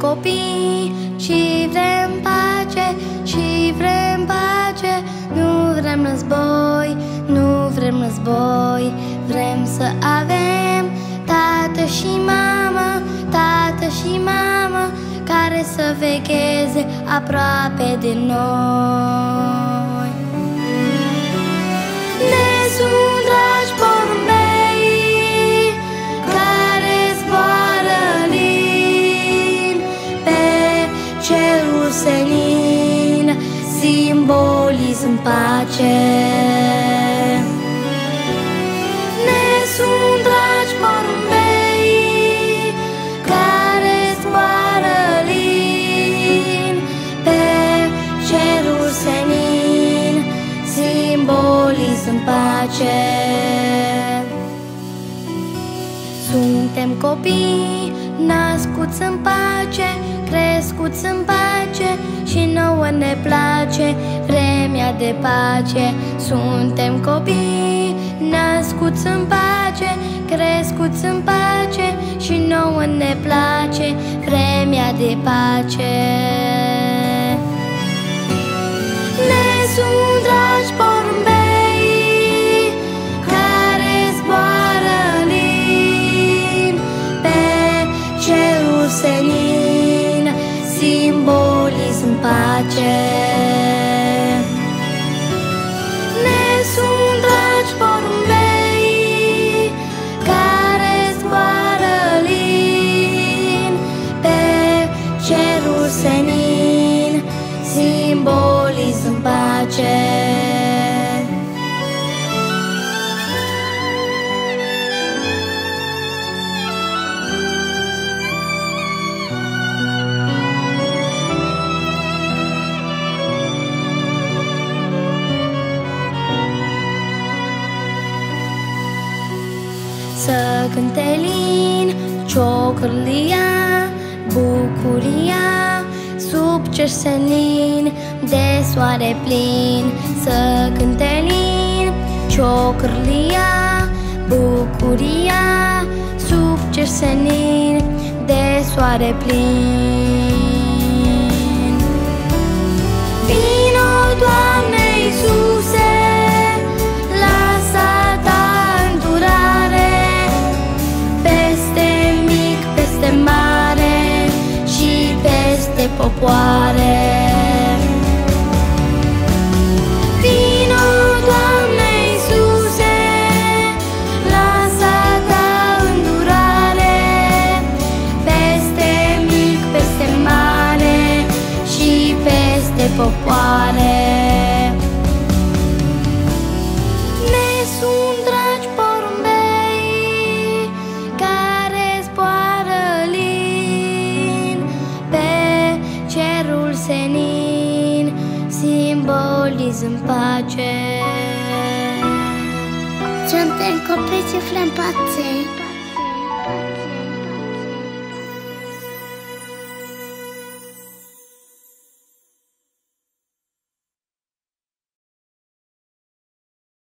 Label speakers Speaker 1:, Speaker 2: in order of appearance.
Speaker 1: copii și vrem pace, și vrem pace. Nu vrem război, nu vrem război. Vrem să avem tată și mamă, tată și mamă, care să vegheze aproape de noi. Ne sunt dragi porumbei care zboară lin pe cerul senin, simbolizăm pace. Ne sunt dragi porumbei care zboară lin pe cerul senin, simbolizăm pace. Suntem copii născuți în pace, crescuți în pace, și nouă ne place vremea de pace. Suntem copii născuți în pace, crescuți în pace, și nouă ne place vremea de pace. Ne sunt dragi porumbei care zboară lin pe cerul senin, simbolizăm pace. Ne sunt dragi porumbei care zboară lin pe cerul senin, simbolizăm pace. Să cânte lin ciocârlia, bucuria sub cer senin de soare plin. Să cânte lin ciocârlia, bucuria sub cer senin de soare plin. Vino, Doamne Iisuse, lasă ta îndurare peste mic, peste mare și peste popoare. Vino, Doamne Iisuse, lasă ta îndurare peste mic, peste mare și peste popoare. Ne sunt dragi porumbei care zboară lin pe cerul senin, simbolizăm pace.
Speaker 2: Suntem copii și vrem pace.